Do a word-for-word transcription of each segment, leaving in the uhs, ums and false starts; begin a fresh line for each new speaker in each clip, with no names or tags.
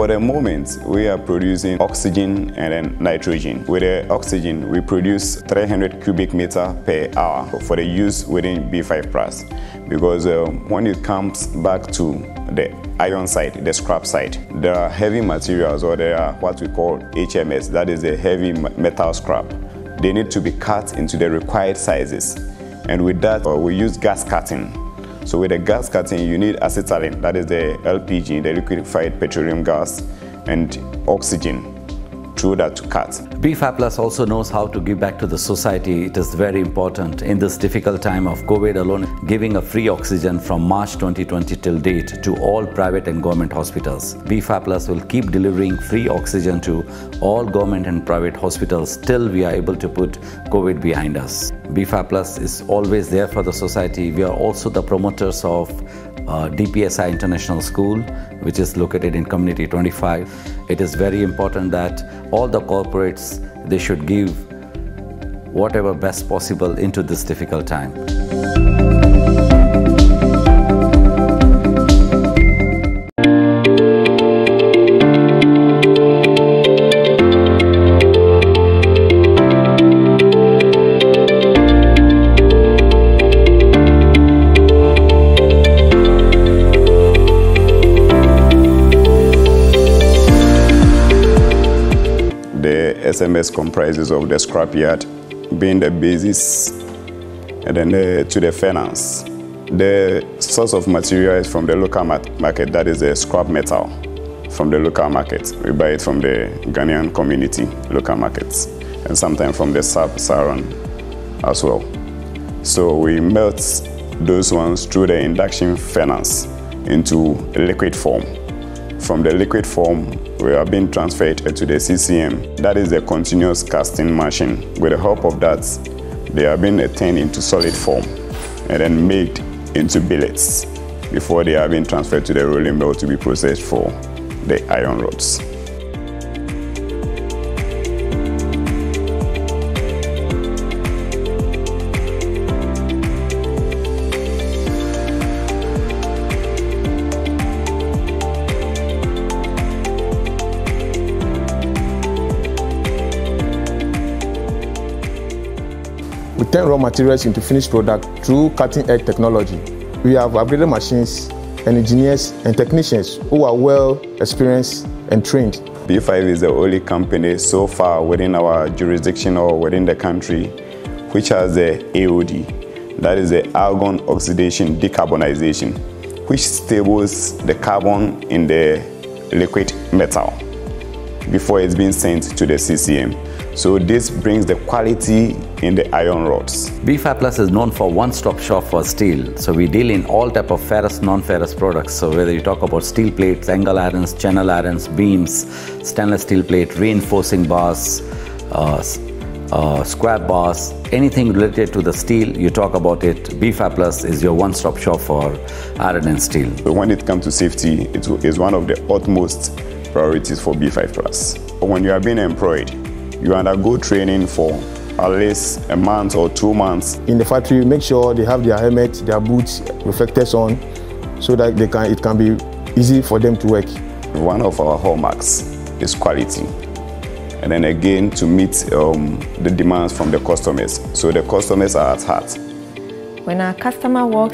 For the moment, we are producing oxygen and then nitrogen. With the oxygen, we produce three hundred cubic meter per hour for the use within B five plus. Because uh, when it comes back to the iron side, the scrap side, there are heavy materials, or there are what we call H M S, that is the heavy metal scrap. They need to be cut into the required sizes. And with that, uh, we use gas cutting. So with the gas cutting, you need acetylene, that is the L P G, the liquefied petroleum gas, and oxygen through that to cut.
B five plus also knows how to give back to the society. It is very important in this difficult time of COVID alone, giving a free oxygen from March twenty twenty till date to all private and government hospitals. B five plus will keep delivering free oxygen to all government and private hospitals till we are able to put COVID behind us. B five plus is always there for the society. We are also the promoters of uh, D P S I International School, which is located in Community twenty-five. It is very important that all the corporates, they should give whatever best possible into this difficult time.
S M S comprises of the scrapyard being the basis, and then the, to the furnace. The source of material is from the local market, that is the scrap metal from the local market. We buy it from the Ghanaian community, local markets, and sometimes from the sub-Saharan as well. So we melt those ones through the induction furnace into liquid form. From the liquid form, we are being transferred to the C C M. That is the continuous casting machine. With the help of that, they are being turned into solid form and then made into billets before they are being transferred to the rolling mill to be processed for the iron rods.
We turn raw materials into finished product through cutting-edge technology. We have upgraded machines and engineers and technicians who are well experienced and trained.
B five is the only company so far within our jurisdiction or within the country which has the A O D, that is the argon oxidation decarbonization, which stables the carbon in the liquid metal before it's being sent to the C C M. So this brings the quality in the iron rods.
B five plus is known for one-stop shop for steel. So we deal in all type of ferrous, non-ferrous products. So whether you talk about steel plates, angle irons, channel irons, beams, stainless steel plate, reinforcing bars, uh, uh, square bars, anything related to the steel, you talk about it. B five plus is your one-stop shop for iron and steel.
So when it comes to safety, it is one of the utmost priorities for B five plus. When you are being employed, you undergo training for at least a month or two months.
In the factory, make sure they have their helmet, their boots, reflectors on, so that they can, it can be easy for them to work.
One of our hallmarks is quality. And then again, to meet um, the demands from the customers. So the customers are at heart.
When our customer walks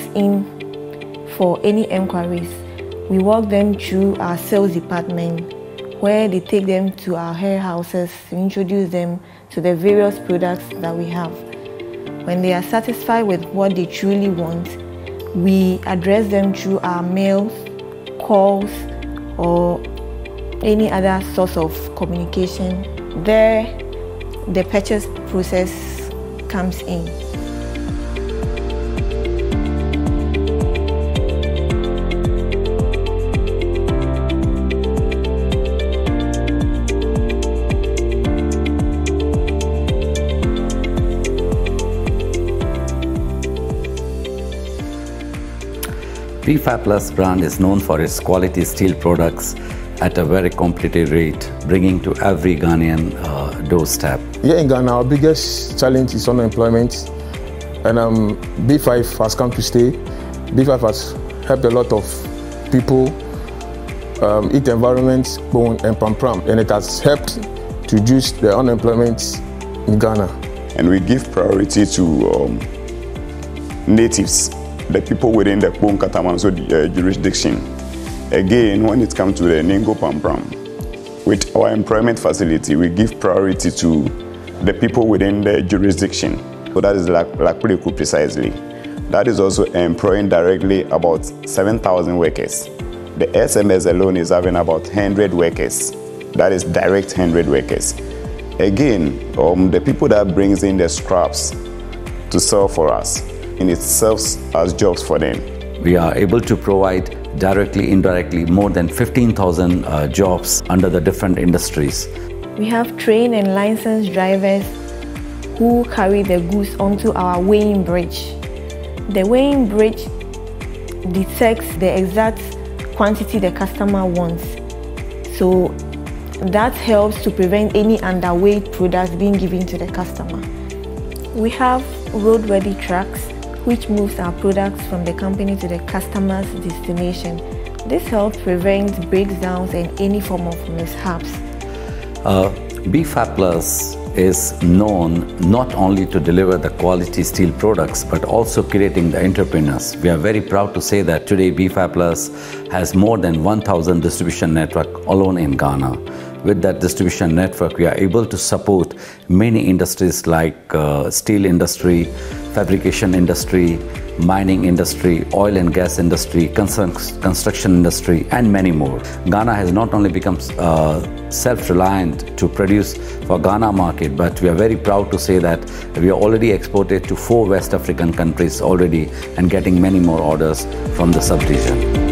in for any enquiries, we walk them through our sales department, where they take them to our warehouses to introduce them to the various products that we have. When they are satisfied with what they truly want, we address them through our mails, calls, or any other source of communication. There, the purchase process comes in.
B five plus brand is known for its quality steel products at a very competitive rate, bringing to every Ghanaian uh, doorstep.
Here in Ghana, our biggest challenge is unemployment, and um, B five has come to stay. B five has helped a lot of people um, heat environments, bone and pam-pram, and it has helped to reduce the unemployment in Ghana.
And we give priority to um, natives, the people within the Kpong Katamanso uh, jurisdiction. Again, when it comes to the Ningo Pam-pram, with our employment facility, we give priority to the people within the jurisdiction. So that is Lakpuriku precisely. That is also employing directly about seven thousand workers. The S M S alone is having about one hundred workers. That is direct one hundred workers. Again, um, the people that brings in the scraps to sell for us, and it serves as jobs for them.
We are able to provide directly, indirectly, more than fifteen thousand uh, jobs under the different industries.
We have trained and licensed drivers who carry the goods onto our weighing bridge. The weighing bridge detects the exact quantity the customer wants. So that helps to prevent any underweight products being given to the customer. We have road-ready trucks which moves our products from the company to the customer's destination. This helps prevent breakdowns and any form of mishaps.
Uh, B FAB Plus is known not only to deliver the quality steel products, but also creating the entrepreneurs. We are very proud to say that today B FAB Plus has more than one thousand distribution network alone in Ghana. With that distribution network, we are able to support many industries like uh, steel industry, fabrication industry, mining industry, oil and gas industry, construction industry, and many more. Ghana has not only become uh, self-reliant to produce for Ghana market, but we are very proud to say that we are already exported to four West African countries already and getting many more orders from the sub-region.